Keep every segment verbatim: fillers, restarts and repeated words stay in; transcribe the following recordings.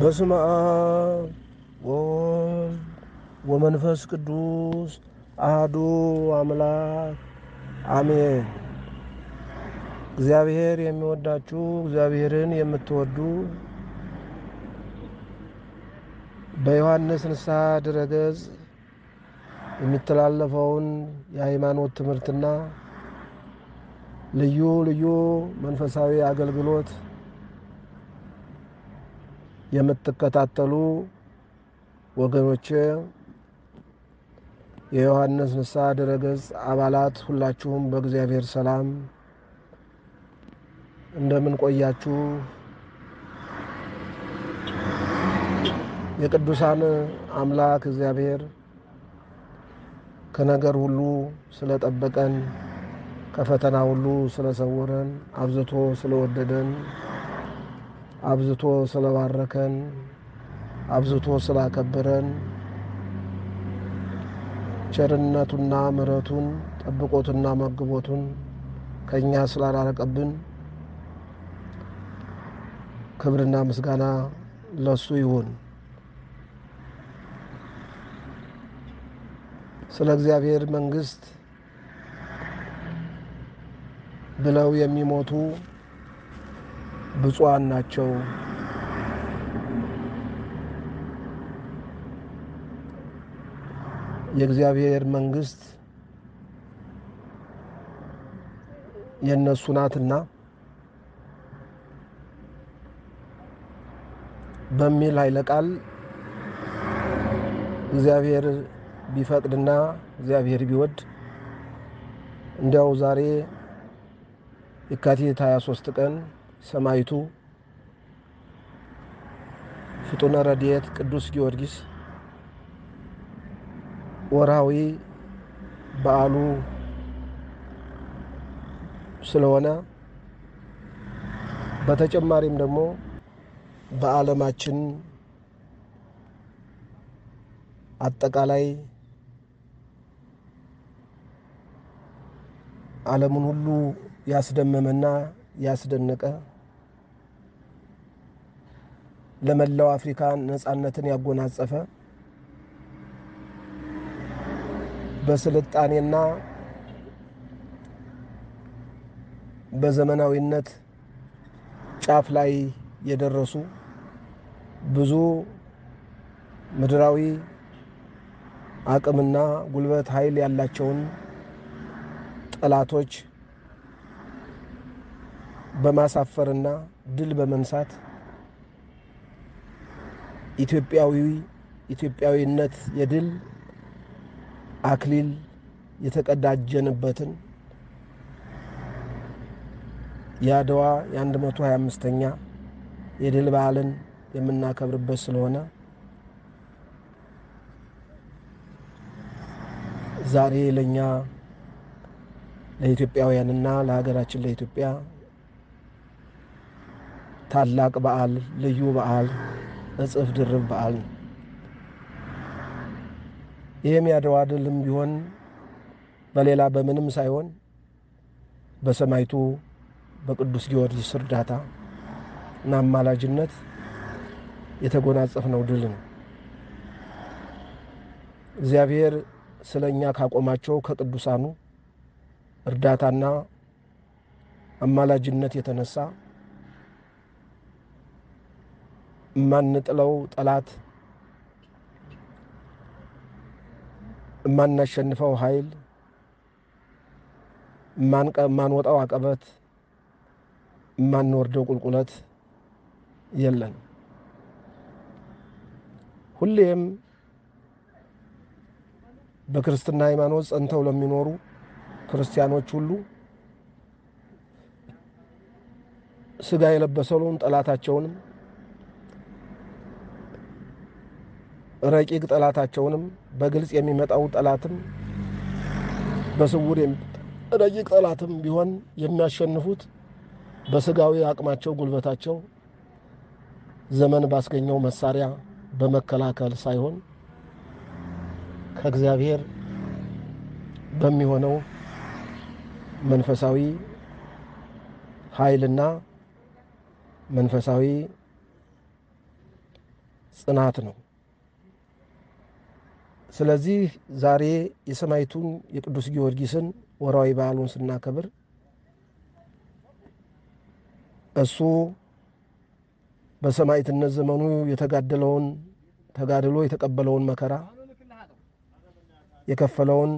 በስመ አብ ወወልድ ወመንፈስ ቅዱስ አሐዱ አምላክ አሜን። እግዚአብሔር የሚወዳችሁ እግዚአብሔርን የምትወዱ በዮሐንስ ንስሐ ድረገጽ የሚተላለፈውን የሃይማኖት ትምህርትና ልዩ ልዩ መንፈሳዊ አገልግሎት የምትከታተሉ ወገኖቼ የዮሐንስ ንስሐ ድረገጽ አባላት ሁላችሁም በእግዚአብሔር ሰላም እንደምን ቆያችሁ? የቅዱሳን አምላክ እግዚአብሔር ከነገር ሁሉ ስለጠበቀን ከፈተና ሁሉ ስለሰወረን አብዝቶ ስለወደደን አብዝቶ ስለባረከን አብዝቶ ስላከበረን ቸርነቱና ምሕረቱን ጠብቆቱና መግቦቱን ከኛ ስላራቀብን ክብርና ምስጋና ለሱ ይሁን። ስለ እግዚአብሔር መንግስት ብለው የሚሞቱ ብጹአን ናቸው። የእግዚአብሔር መንግስት የእነሱ ናትና በሚል ኃይለ ቃል እግዚአብሔር ቢፈቅድና እግዚአብሔር ቢወድ እንዲያው ዛሬ የካቲት ሃያ ሦስት ቀን ሰማዕቱ ፍጡነ ረድኤት ቅዱስ ጊዮርጊስ ወርሃዊ በዓሉ ስለሆነ በተጨማሪም ደግሞ በዓለማችን አጠቃላይ ዓለሙን ሁሉ ያስደመመና ያስደነቀ ለመላው አፍሪካ ነፃነትን ያጎናጸፈ በስልጣኔና በዘመናዊነት ጫፍ ላይ የደረሱ ብዙ ምድራዊ አቅምና ጉልበት ኃይል ያላቸውን ጠላቶች በማሳፈርና ድል በመንሳት ኢትዮጵያዊ ኢትዮጵያዊነት የድል አክሊል የተቀዳጀንበትን የአድዋ የአንድ መቶ ሃያ አምስተኛ የድል በዓልን የምናከብርበት ስለሆነ ዛሬ ለኛ ለኢትዮጵያውያንና ለሀገራችን ለኢትዮጵያ ታላቅ በዓል ልዩ በዓል እጽፍ ድርብ በዓል ነው። ይህም የአድዋ ድልም ቢሆን በሌላ በምንም ሳይሆን በሰማዕቱ በቅዱስ ጊዮርጊስ እርዳታ እና አማላጅነት የተጎናጸፍነው ድል ነው። እግዚአብሔር ስለኛ ካቆማቸው ከቅዱሳኑ እርዳታና አማላጅነት የተነሳ ማንጥለው ጠላት ማናሸንፈው ኃይል ማንወጣው አቀበት ማንወርደው ቁልቁለት የለን። ሁሌም በክርስትና ሃይማኖት ጸንተው ለሚኖሩ ክርስቲያኖች ሁሉ ስጋ የለበሰውን ጠላታቸውንም ረቂቅ ጠላታቸውንም በግልጽ የሚመጣው ጠላትም በስውር ረቂቅ ጠላትም ቢሆን የሚያሸንፉት በስጋዊ አቅማቸው ጉልበታቸው ዘመን ባስገኘው መሳሪያ በመከላከል ሳይሆን ከእግዚአብሔር በሚሆነው መንፈሳዊ ኃይልና መንፈሳዊ ጽናት ነው። ስለዚህ ዛሬ የሰማዕቱን የቅዱስ ጊዮርጊስን ወርሃዊ በዓሉን ስናከብር እሱ በሰማዕትነት ዘመኑ የተጋደለውን ተጋድሎ የተቀበለውን መከራ የከፈለውን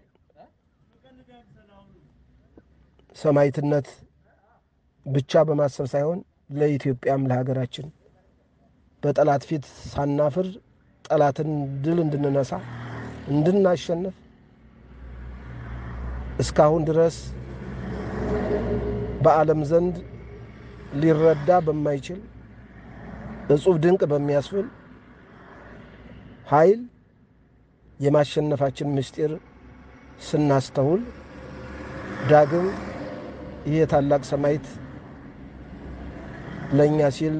ሰማዕትነት ብቻ በማሰብ ሳይሆን ለኢትዮጵያም ለሀገራችን በጠላት ፊት ሳናፍር ጠላትን ድል እንድንነሳ እንድናሸንፍ እስካሁን ድረስ በዓለም ዘንድ ሊረዳ በማይችል እጹብ ድንቅ በሚያስብል ኃይል የማሸነፋችን ምስጢር ስናስተውል ዳግም ይህ ታላቅ ሰማዕት ለኛ ሲል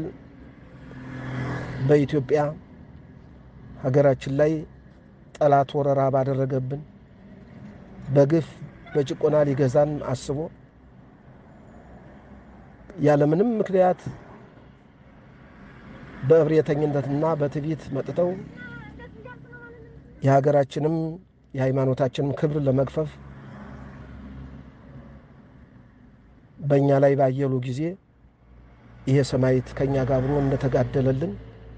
በኢትዮጵያ ሀገራችን ላይ ጠላት ወረራ ባደረገብን በግፍ በጭቆና ሊገዛን አስቦ ያለምንም ምክንያት በእብሪተኝነትና በትዕቢት መጥተው የሀገራችንም የሃይማኖታችንም ክብር ለመግፈፍ በእኛ ላይ ባየሉ ጊዜ ይሄ ሰማዕት ከኛ ጋር አብሮ እንደተጋደለልን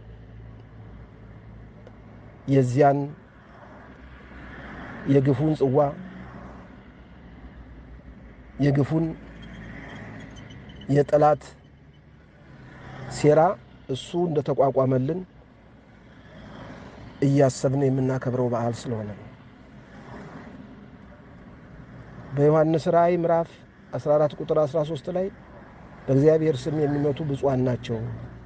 የዚያን የግፉን ጽዋ የግፉን የጠላት ሴራ እሱ እንደተቋቋመልን እያሰብን የምናከብረው በዓል ስለሆነ ነው። በዮሐንስ ራእይ ምዕራፍ አስራ አራት ቁጥር አስራ ሶስት ላይ በእግዚአብሔር ስም የሚሞቱ ብጹአን ናቸው፣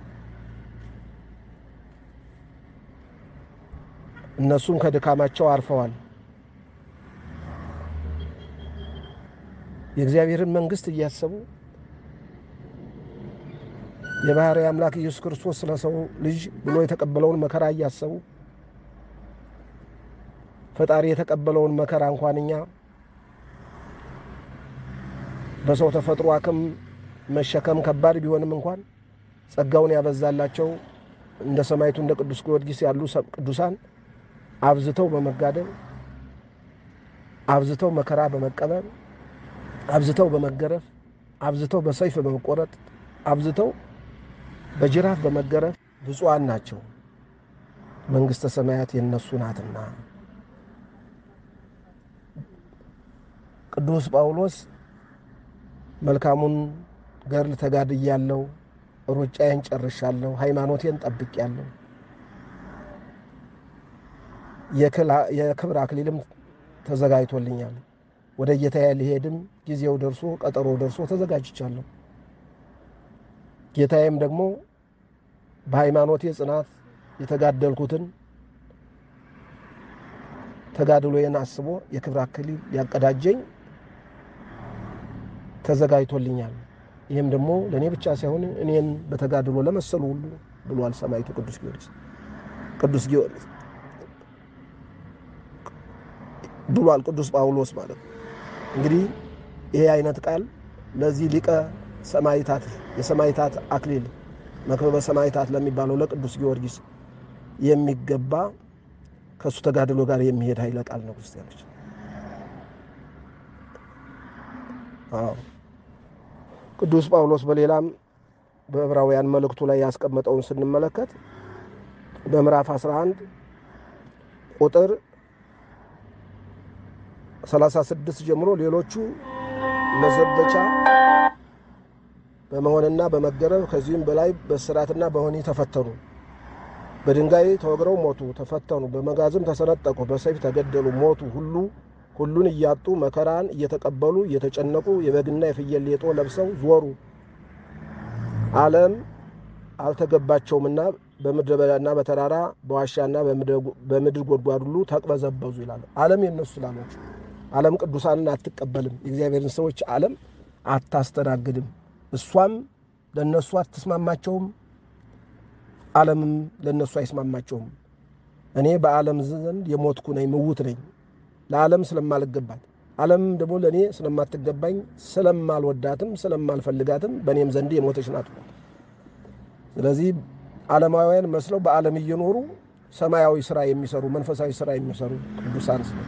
እነሱም ከድካማቸው አርፈዋል። የእግዚአብሔርን መንግስት እያሰቡ የባህሪ አምላክ ኢየሱስ ክርስቶስ ስለ ሰው ልጅ ብሎ የተቀበለውን መከራ እያሰቡ ፈጣሪ የተቀበለውን መከራ እንኳንኛ በሰው ተፈጥሮ አቅም መሸከም ከባድ ቢሆንም እንኳን ጸጋውን ያበዛላቸው እንደ ሰማዕቱ እንደ ቅዱስ ጊዮርጊስ ያሉ ቅዱሳን አብዝተው በመጋደል አብዝተው መከራ በመቀበል አብዝተው በመገረፍ አብዝተው በሰይፍ በመቆረጥ አብዝተው በጅራፍ በመገረፍ ብፁዓን ናቸው፣ መንግስተ ሰማያት የእነሱ ናትና። ቅዱስ ጳውሎስ መልካሙን ገድል ተጋድያለሁ፣ ሩጫዬን ጨርሻለሁ፣ ሃይማኖቴን ጠብቄያለሁ፣ የክብር አክሊልም ተዘጋጅቶልኛል፣ ወደ ጌታዬ ልሄድም ጊዜው ደርሶ ቀጠሮ ደርሶ ተዘጋጅቻለሁ። ጌታዬም ደግሞ በሃይማኖቴ ጽናት የተጋደልኩትን ተጋድሎዬን አስቦ የክብር አክሊል ያቀዳጀኝ ተዘጋጅቶልኛል። ይህም ደግሞ ለኔ ብቻ ሳይሆን እኔን በተጋድሎ ለመሰሉ ሁሉ ብሏል ሰማዕቱ ቅዱስ ጊዮርጊስ ቅዱስ ጊዮርጊስ ብሏል ቅዱስ ጳውሎስ ማለት። እንግዲህ ይሄ አይነት ቃል ለዚህ ሊቀ ሰማዕታት የሰማዕታት አክሊል መክበበ ሰማዕታት ለሚባለው ለቅዱስ ጊዮርጊስ የሚገባ ከሱ ተጋድሎ ጋር የሚሄድ ኃይለ ቃል ነው ክርስቲያኖች። አዎ ቅዱስ ጳውሎስ በሌላም በዕብራውያን መልእክቱ ላይ ያስቀመጠውን ስንመለከት በምዕራፍ አስራ አንድ ቁጥር ሰላሳ ስድስት ጀምሮ ሌሎቹ ለዘበቻ በመሆንና በመገረፍ ከዚህም በላይ በስራትና በሆኒ ተፈተኑ፣ በድንጋይ ተወግረው ሞቱ፣ ተፈተኑ፣ በመጋዝም ተሰነጠቁ፣ በሰይፍ ተገደሉ፣ ሞቱ። ሁሉ ሁሉን እያጡ መከራን እየተቀበሉ እየተጨነቁ የበግና የፍየል ሌጦ ለብሰው ዞሩ። ዓለም አልተገባቸውምና በምድረ በዳና በተራራ በዋሻና በምድር ጎድጓድ ሁሉ ተቅበዘበዙ ይላል። ዓለም የነሱ ስላሎች ዓለም ቅዱሳንን አትቀበልም፣ የእግዚአብሔርን ሰዎች ዓለም አታስተናግድም። እሷም ለነሱ አትስማማቸውም፣ ዓለምም ለነሱ አይስማማቸውም። እኔ በዓለም ዘንድ የሞትኩ ነኝ፣ ምውት ነኝ፣ ለዓለም ስለማልገባት ዓለም ደግሞ ለኔ ስለማትገባኝ ስለማልወዳትም ስለማልፈልጋትም በእኔም ዘንድ የሞተች ናት። ስለዚህ ዓለማውያን መስለው በዓለም እየኖሩ ሰማያዊ ስራ የሚሰሩ መንፈሳዊ ስራ የሚሰሩ ቅዱሳን ስለ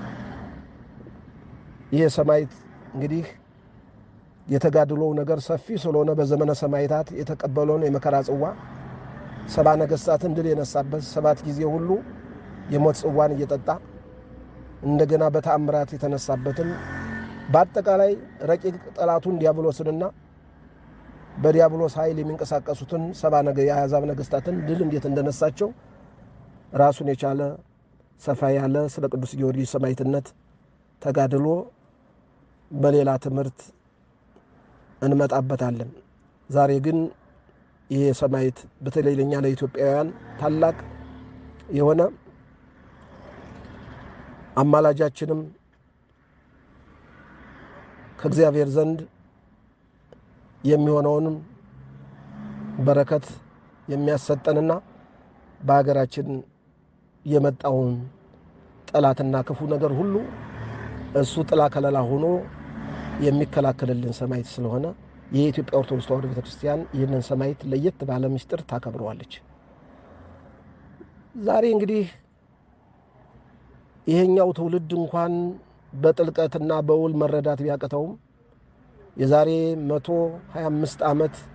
ይሄ ሰማዕት እንግዲህ የተጋድሎው ነገር ሰፊ ስለሆነ በዘመነ ሰማዕታት የተቀበለውን የመከራ ጽዋ ሰባ ነገስታትን ድል የነሳበት ሰባት ጊዜ ሁሉ የሞት ጽዋን እየጠጣ እንደገና በተአምራት የተነሳበትን በአጠቃላይ ረቂቅ ጠላቱን ዲያብሎስንና በዲያብሎስ ኃይል የሚንቀሳቀሱትን ሰባ ነገ የአሕዛብ ነገስታትን ድል እንዴት እንደነሳቸው ራሱን የቻለ ሰፋ ያለ ስለ ቅዱስ ጊዮርጊስ ሰማዕትነት ተጋድሎ በሌላ ትምህርት እንመጣበታለን። ዛሬ ግን ይሄ ሰማዕት በተለይ ለኛ ለኢትዮጵያውያን ታላቅ የሆነ አማላጃችንም ከእግዚአብሔር ዘንድ የሚሆነውን በረከት የሚያሰጠንና በአገራችን የመጣውን ጠላትና ክፉ ነገር ሁሉ እሱ ጥላ ከለላ ሆኖ የሚከላከልልን ሰማዕት ስለሆነ የኢትዮጵያ ኦርቶዶክስ ተዋሕዶ ቤተክርስቲያን ይህንን ሰማዕት ለየት ባለ ምስጢር ታከብረዋለች። ዛሬ እንግዲህ ይሄኛው ትውልድ እንኳን በጥልቀትና በውል መረዳት ቢያቀተውም የዛሬ መቶ ሃያ አምስት ዓመት